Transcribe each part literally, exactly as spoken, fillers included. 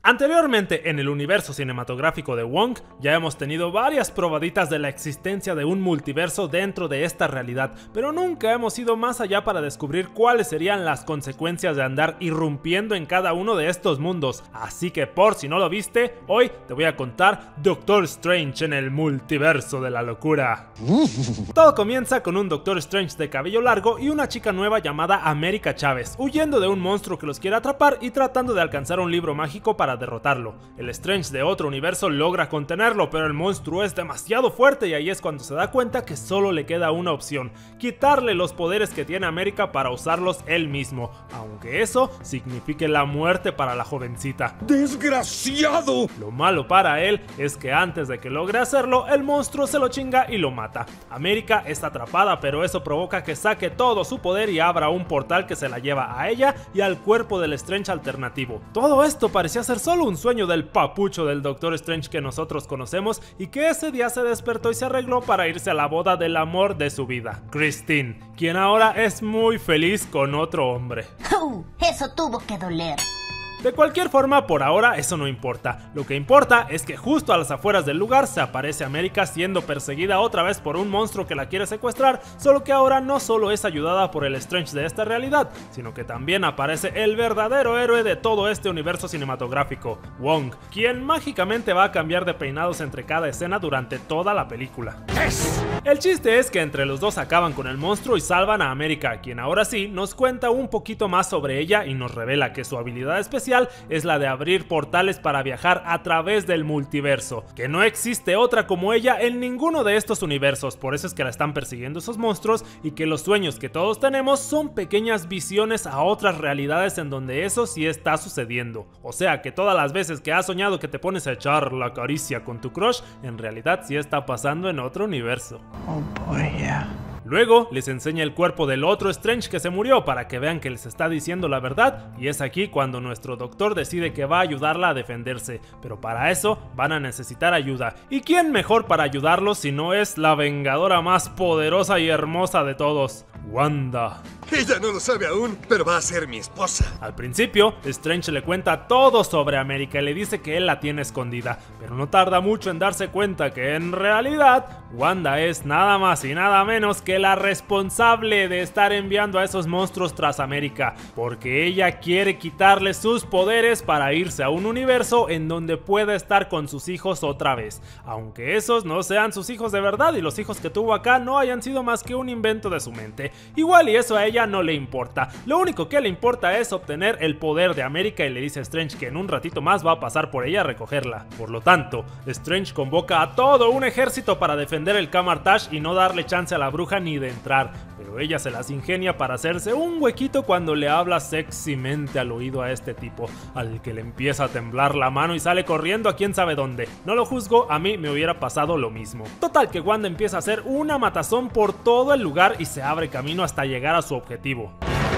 Anteriormente en el universo cinematográfico de Wong ya hemos tenido varias probaditas de la existencia de un multiverso dentro de esta realidad, pero nunca hemos ido más allá para descubrir cuáles serían las consecuencias de andar irrumpiendo en cada uno de estos mundos. Así que por si no lo viste, hoy te voy a contar Doctor Strange en el multiverso de la locura. Todo comienza con un Doctor Strange de cabello largo y una chica nueva llamada América Chávez, huyendo de un monstruo que los quiere atrapar y tratando de alcanzar un libro mágico para derrotarlo. El Strange de otro universo logra contenerlo, pero el monstruo es demasiado fuerte y ahí es cuando se da cuenta que solo le queda una opción: quitarle los poderes que tiene América para usarlos él mismo, aunque eso signifique la muerte para la jovencita. ¡Desgraciado! Lo malo para él es que antes de que logre hacerlo, el monstruo se lo chinga y lo mata. América está atrapada, pero eso provoca que saque todo su poder y abra un portal que se la lleva a ella y al cuerpo del Strange alternativo. Todo esto parecía ser solo un sueño del papucho del Doctor Strange que nosotros conocemos y que ese día se despertó y se arregló para irse a la boda del amor de su vida, Christine, quien ahora es muy feliz con otro hombre. Uh, eso tuvo que doler. De cualquier forma, por ahora eso no importa. Lo que importa es que justo a las afueras del lugar se aparece América siendo perseguida otra vez por un monstruo que la quiere secuestrar, solo que ahora no solo es ayudada por el Strange de esta realidad, sino que también aparece el verdadero héroe de todo este universo cinematográfico, Wong, quien mágicamente va a cambiar de peinados entre cada escena durante toda la película. ¡Es! El chiste es que entre los dos acaban con el monstruo y salvan a América, quien ahora sí nos cuenta un poquito más sobre ella y nos revela que su habilidad especial es la de abrir portales para viajar a través del multiverso, que no existe otra como ella en ninguno de estos universos, por eso es que la están persiguiendo esos monstruos, y que los sueños que todos tenemos son pequeñas visiones a otras realidades en donde eso sí está sucediendo. O sea que todas las veces que has soñado que te pones a echar la caricia con tu crush, en realidad sí está pasando en otro universo. Oh boy, yeah. Luego les enseña el cuerpo del otro Strange que se murió para que vean que les está diciendo la verdad, y es aquí cuando nuestro doctor decide que va a ayudarla a defenderse, pero para eso van a necesitar ayuda. ¿Y quién mejor para ayudarlos si no es la vengadora más poderosa y hermosa de todos, Wanda? Ella no lo sabe aún, pero va a ser mi esposa. Al principio, Strange le cuenta todo sobre América y le dice que él la tiene escondida, pero no tarda mucho en darse cuenta que en realidad Wanda es nada más y nada menos que la responsable de estar enviando a esos monstruos tras América, porque ella quiere quitarle sus poderes para irse a un universo en donde pueda estar con sus hijos otra vez, aunque esos no sean sus hijos de verdad y los hijos que tuvo acá no hayan sido más que un invento de su mente. Igual y eso a ella no le importa, lo único que le importa es obtener el poder de América y le dice a Strange que en un ratito más va a pasar por ella a recogerla. Por lo tanto, Strange convoca a todo un ejército para defender el Kamar-Taj y no darle chance a la bruja ni de entrar, pero ella se las ingenia para hacerse un huequito cuando le habla sexymente al oído a este tipo, al que le empieza a temblar la mano y sale corriendo a quién sabe dónde. No lo juzgo, a mí me hubiera pasado lo mismo. Total que Wanda empieza a hacer una matazón por todo el lugar y se abre camino hasta llegar a su objetivo.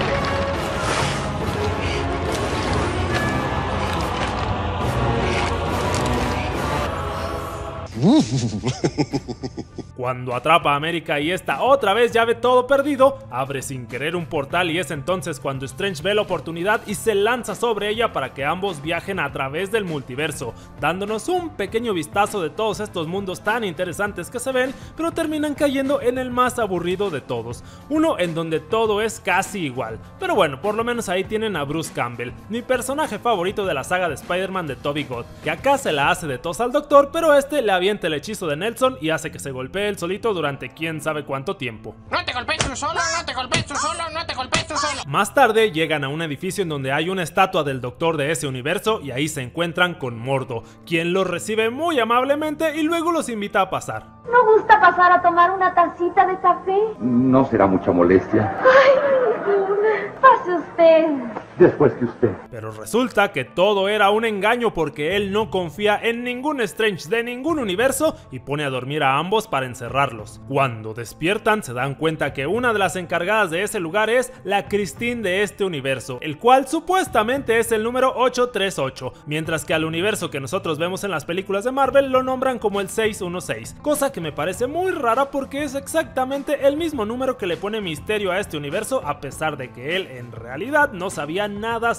Cuando atrapa a América y esta otra vez ya ve todo perdido, abre sin querer un portal y es entonces cuando Strange ve la oportunidad y se lanza sobre ella para que ambos viajen a través del multiverso, dándonos un pequeño vistazo de todos estos mundos tan interesantes que se ven, pero terminan cayendo en el más aburrido de todos, uno en donde todo es casi igual. Pero bueno, por lo menos ahí tienen a Bruce Campbell, mi personaje favorito de la saga de Spider-Man de Tobey Gott, que acá se la hace de tos al doctor, pero este le avienta el hechizo de Nelson y hace que se golpee él solito durante quién sabe cuánto tiempo. No te golpees tú solo, no te golpees tú solo, no te golpees tú solo. Más tarde llegan a un edificio en donde hay una estatua del doctor de ese universo y ahí se encuentran con Mordo, quien los recibe muy amablemente y luego los invita a pasar. ¿No gusta pasar a tomar una tacita de café? No será mucha molestia. Ay, ninguna. Pase usted. Después que usted. Pero resulta que todo era un engaño porque él no confía en ningún Strange de ningún universo y pone a dormir a ambos para encerrarlos. Cuando despiertan se dan cuenta que una de las encargadas de ese lugar es la Christine de este universo, el cual supuestamente es el número ochocientos treinta y ocho, mientras que al universo que nosotros vemos en las películas de Marvel lo nombran como el seiscientos dieciséis, cosa que me parece muy rara porque es exactamente el mismo número que le pone Misterio a este universo, a pesar de que él en realidad no sabía nada sobre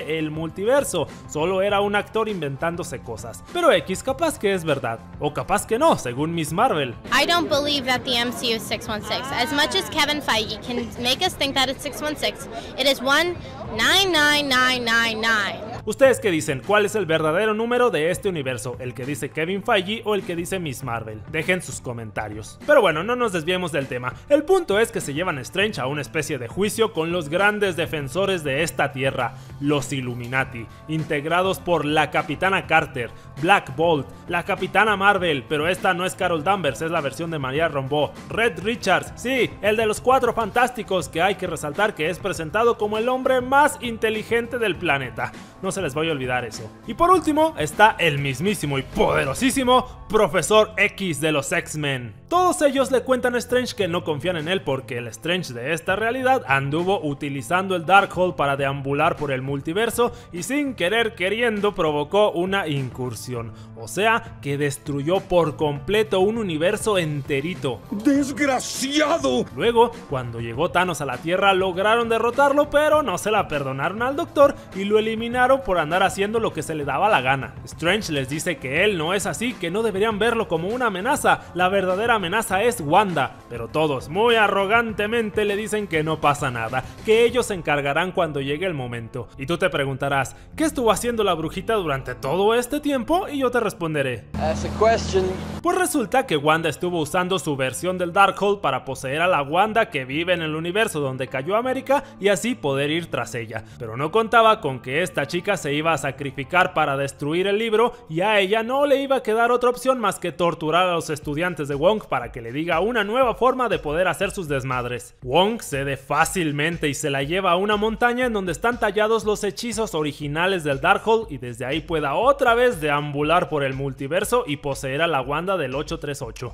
existe el multiverso, solo era un actor inventándose cosas. Pero X capaz que es verdad, o capaz que no, según Miss Marvel. I don't believe that the M C U is six one six. As much as Kevin Feige can make us think that it's six one six, it is one nine nine nine nine nine. ¿Ustedes qué dicen? ¿Cuál es el verdadero número de este universo? ¿El que dice Kevin Feige o el que dice Miss Marvel? Dejen sus comentarios. Pero bueno, no nos desviemos del tema. El punto es que se llevan a Strange a una especie de juicio con los grandes defensores de esta tierra, los Illuminati, integrados por la Capitana Carter, Black Bolt, la Capitana Marvel, pero esta no es Carol Danvers, es la versión de Maria Rambeau, Red Richards, sí, el de los Cuatro Fantásticos, que hay que resaltar que es presentado como el hombre más inteligente del planeta. No se les vaya a olvidar eso. Y por último está el mismísimo y poderosísimo Profesor X de los X-Men. Todos ellos le cuentan a Strange que no confían en él porque el Strange de esta realidad anduvo utilizando el Darkhold para deambular por el multiverso y sin querer queriendo provocó una incursión. O sea, que destruyó por completo un universo enterito. ¡Desgraciado! Luego, cuando llegó Thanos a la Tierra, lograron derrotarlo, pero no se la perdonaron al Doctor y lo eliminaron por andar haciendo lo que se le daba la gana. Strange les dice que él no es así, que no deberían verlo como una amenaza. La verdadera amenaza es Wanda, pero todos muy arrogantemente le dicen que no pasa nada, que ellos se encargarán cuando llegue el momento. Y tú te preguntarás, ¿qué estuvo haciendo la brujita durante todo este tiempo? Y yo te responderé. Pues resulta que Wanda estuvo usando su versión del Darkhold para poseer a la Wanda que vive en el universo donde cayó América y así poder ir tras ella. Pero no contaba con que esta chica se iba a sacrificar para destruir el libro y a ella no le iba a quedar otra opción más que torturar a los estudiantes de Wong para que le diga una nueva forma de poder hacer sus desmadres. Wong cede fácilmente y se la lleva a una montaña en donde están tallados los hechizos originales del Darkhold y desde ahí pueda otra vez deambular por el multiverso y poseer a la Wanda del ocho tres ocho.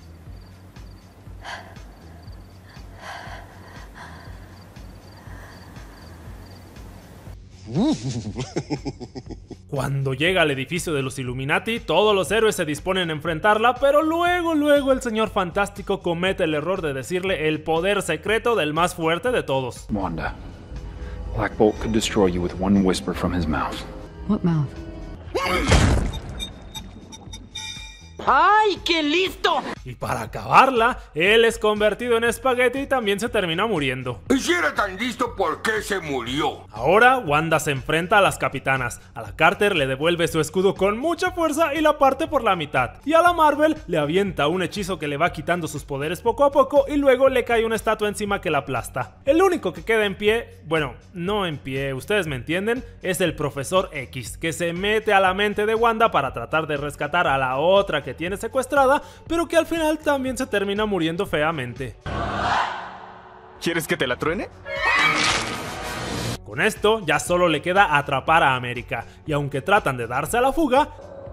Cuando llega al edificio de los Illuminati, todos los héroes se disponen a enfrentarla, pero luego, luego el señor Fantástico comete el error de decirle el poder secreto del más fuerte de todos. Wanda, Black Bolt could destroy you with one whisper from his mouth. What mouth? ¡Ay, qué listo! Y para acabarla, él es convertido en espagueti y también se termina muriendo. Y si era tan listo, ¿por qué se murió? Ahora Wanda se enfrenta a las capitanas. A la Carter le devuelve su escudo con mucha fuerza y la parte por la mitad. Y a la Marvel le avienta un hechizo que le va quitando sus poderes poco a poco y luego le cae una estatua encima que la aplasta. El único que queda en pie, bueno, no en pie, ustedes me entienden, es el Profesor X, que se mete a la mente de Wanda para tratar de rescatar a la otra que tiene secuestrada, pero que al final también se termina muriendo feamente. ¿Quieres que te la truene? Con esto ya solo le queda atrapar a América, y aunque tratan de darse a la fuga,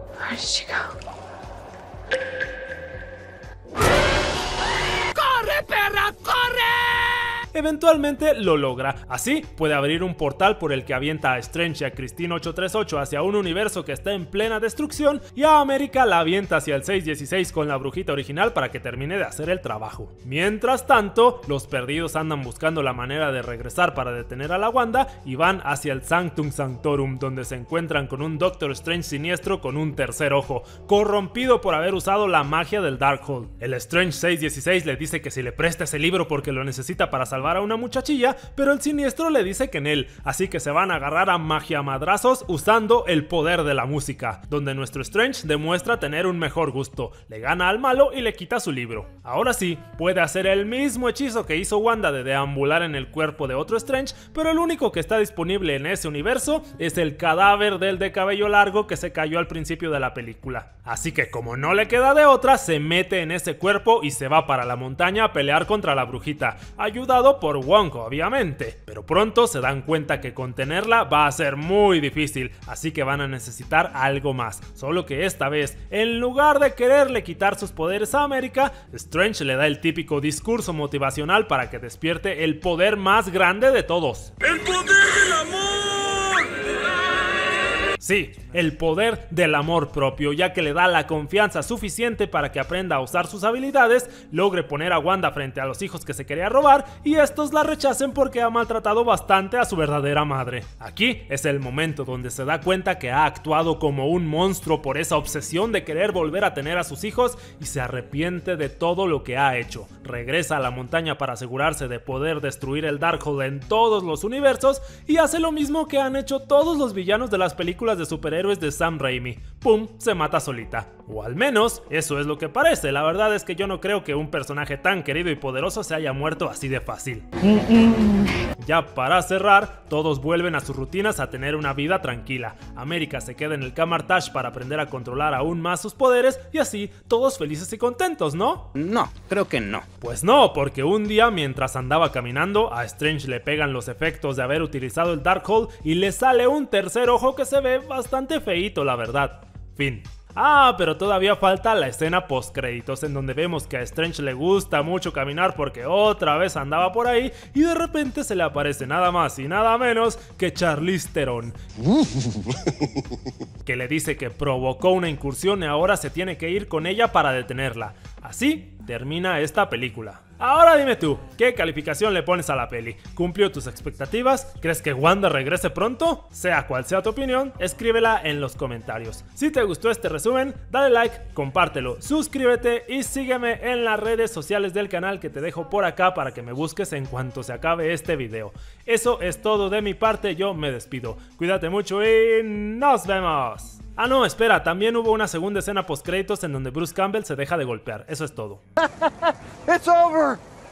¡Corre, perra, corre! eventualmente lo logra. Así puede abrir un portal por el que avienta a Strange y a Christine ocho tres ocho hacia un universo que está en plena destrucción y a América la avienta hacia el seis dieciséis con la brujita original para que termine de hacer el trabajo. Mientras tanto, los perdidos andan buscando la manera de regresar para detener a la Wanda y van hacia el Sanctum Sanctorum, donde se encuentran con un Doctor Strange siniestro con un tercer ojo, corrompido por haber usado la magia del Darkhold. El Strange seis dieciséis le dice que si le presta ese libro porque lo necesita para salvar a una muchachilla, pero el siniestro le dice que en él, así que se van a agarrar a magia madrazos usando el poder de la música, donde nuestro Strange demuestra tener un mejor gusto, le gana al malo y le quita su libro. Ahora sí, puede hacer el mismo hechizo que hizo Wanda de deambular en el cuerpo de otro Strange, pero el único que está disponible en ese universo es el cadáver del de cabello largo que se cayó al principio de la película. Así que como no le queda de otra, se mete en ese cuerpo y se va para la montaña a pelear contra la brujita, ayudado por Wong obviamente, pero pronto se dan cuenta que contenerla va a ser muy difícil, así que van a necesitar algo más, solo que esta vez, en lugar de quererle quitar sus poderes a América, Strange le da el típico discurso motivacional para que despierte el poder más grande de todos. ¡El poder del amor! Sí, el poder del amor propio, ya que le da la confianza suficiente para que aprenda a usar sus habilidades, logre poner a Wanda frente a los hijos que se quería robar y estos la rechacen porque ha maltratado bastante a su verdadera madre. Aquí es el momento donde se da cuenta que ha actuado como un monstruo por esa obsesión de querer volver a tener a sus hijos y se arrepiente de todo lo que ha hecho. Regresa a la montaña para asegurarse de poder destruir el Darkhold en todos los universos y hace lo mismo que han hecho todos los villanos de las películas de superhéroes de Sam Raimi. ¡Pum! Se mata solita. O al menos, eso es lo que parece. La verdad es que yo no creo que un personaje tan querido y poderoso se haya muerto así de fácil. Ya para cerrar, todos vuelven a sus rutinas a tener una vida tranquila. América se queda en el Kamar-Taj para aprender a controlar aún más sus poderes y así todos felices y contentos, ¿no? No, creo que no. Pues no, porque un día mientras andaba caminando, a Strange le pegan los efectos de haber utilizado el Darkhold y le sale un tercer ojo que se ve bastante feíto, la verdad. Fin. Ah, pero todavía falta la escena post créditos en donde vemos que a Strange le gusta mucho caminar porque otra vez andaba por ahí y de repente se le aparece nada más y nada menos que Charlize Theron, que le dice que provocó una incursión y ahora se tiene que ir con ella para detenerla. Así termina esta película. Ahora dime tú, ¿qué calificación le pones a la peli? ¿Cumplió tus expectativas? ¿Crees que Wanda regrese pronto? Sea cual sea tu opinión, escríbela en los comentarios. Si te gustó este resumen, dale like, compártelo, suscríbete y sígueme en las redes sociales del canal que te dejo por acá para que me busques en cuanto se acabe este video. Eso es todo de mi parte, yo me despido. Cuídate mucho y nos vemos. Ah no, espera, también hubo una segunda escena post créditos en donde Bruce Campbell se deja de golpear, eso es todo. It's over.